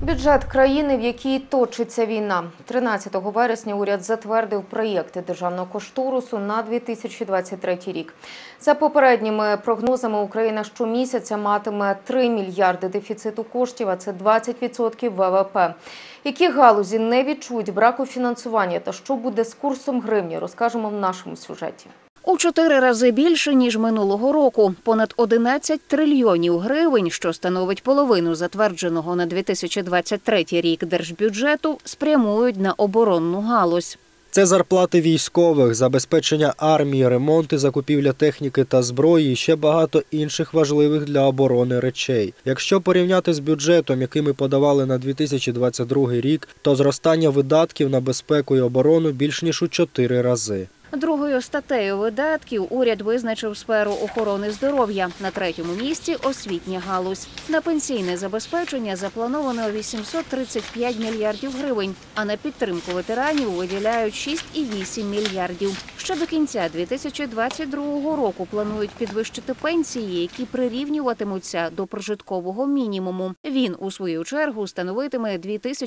Бюджет країни, в якій точиться війна. 13 вересня уряд затвердив проєкти державного кошторису на 2023 рік. За попередніми прогнозами, Україна щомісяця матиме 3 мільярди дефіциту коштів, а це 20% ВВП. Які галузі не відчують браку фінансування та що буде з курсом гривні, розкажемо в нашому сюжеті. У 4 рази більше, ніж минулого року. Понад 11 трильйонів гривень, що становить половину затвердженого на 2023 рік держбюджету, спрямують на оборонну галузь. Це зарплати військових, забезпечення армії, ремонт і закупівля техніки та зброї і ще багато інших важливих для оборони речей. Якщо порівняти з бюджетом, який ми подавали на 2022 рік, то зростання видатків на безпеку і оборону більш ніж у 4 рази. Другою статтею видатків уряд визначив сферу охорони здоров'я. На 3-му місці – освітня галузь. На пенсійне забезпечення заплановано 835 мільярдів гривень, а на підтримку ветеранів виділяють 6,8 мільярдів. Ще до кінця 2022 року планують підвищити пенсії, які прирівнюватимуться до прожиткового мінімуму. Він, у свою чергу, становитиме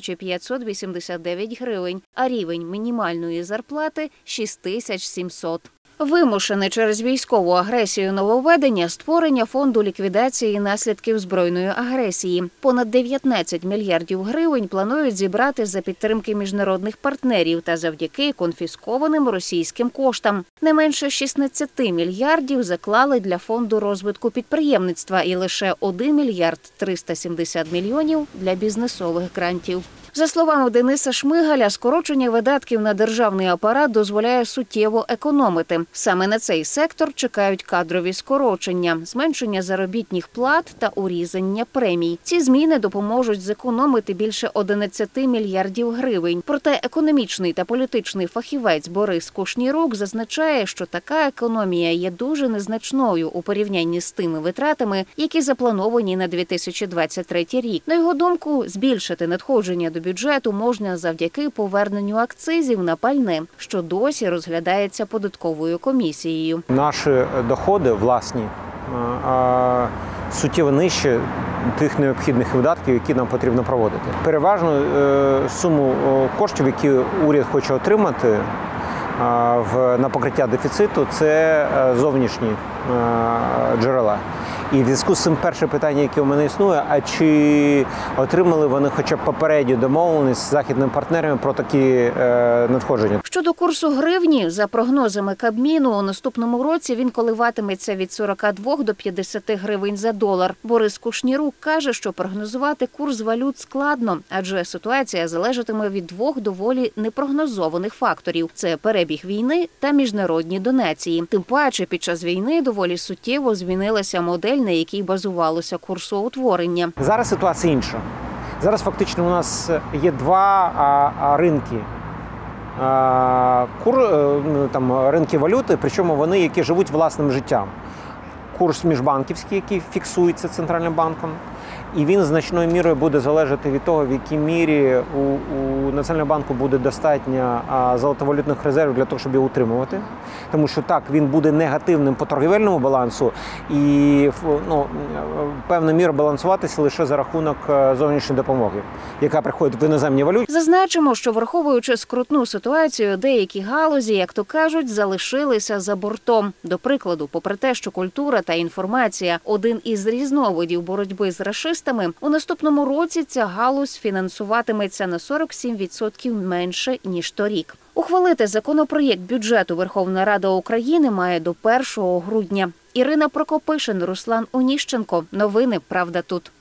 2589 гривень, а рівень мінімальної зарплати – 6700. Вимушене через військову агресію нововведення – створення фонду ліквідації наслідків збройної агресії. Понад 19 мільярдів гривень планують зібрати за підтримки міжнародних партнерів та завдяки конфіскованим російським коштам. Не менше 16 мільярдів заклали для фонду розвитку підприємництва і лише 1 мільярд 370 мільйонів для бізнесових грантів. За словами Дениса Шмигаля, скорочення видатків на державний апарат дозволяє суттєво економити. Саме на цей сектор чекають кадрові скорочення, зменшення заробітних плат та урізання премій. Ці зміни допоможуть зекономити більше 11 мільярдів гривень. Проте економічний та політичний фахівець Борис Кушнірук зазначає, що така економія є дуже незначною у порівнянні з тими витратами, які заплановані на 2023 рік. На його думку, збільшити надходження до бюджету можна завдяки поверненню акцизів на пальне, що досі розглядається податковою комісією. Наші доходи власні суттєво нижче тих необхідних видатків, які нам потрібно проводити. Переважно суму коштів, які уряд хоче отримати на покриття дефіциту, це зовнішні джерела. І в зв'язку з цим перше питання, яке у мене існує, а чи отримали вони хоча б попередню домовленість з західними партнерами про такі надходження? Щодо курсу гривні, за прогнозами Кабміну, у наступному році він коливатиметься від 42 до 50 гривень за долар. Борис Кушнірук каже, що прогнозувати курс валют складно, адже ситуація залежатиме від двох доволі непрогнозованих факторів – це перебіг війни та міжнародні донації. Тим паче, під час війни доволі суттєво змінилася модель, на якій базувалося курсоутворення. Зараз ситуація інша. Зараз фактично у нас є два ринки. Ринки валюти, причому вони, які живуть власним життям. Курс міжбанківський, який фіксується Центральним банком, і він значною мірою буде залежати від того, в якій мірі у Національного банку буде достатньо золотовалютних резервів для того, щоб його утримувати. Тому що так, він буде негативним по торгівельному балансу і певна міра балансуватися лише за рахунок зовнішньої допомоги, яка приходить в іноземній валюті. Зазначимо, що враховуючи скрутну ситуацію, деякі галузі, як то кажуть, залишилися за бортом. До прикладу, попри те, що культура та інформація – один із різновидів боротьби з рашистами, у наступному році ця галузь фінансуватиметься на 47% менше, ніж торік. Ухвалити законопроєкт бюджету Верховна Рада України має до 1 грудня. Ірина Прокопишин, Руслан Оніщенко. Новини «Правда тут».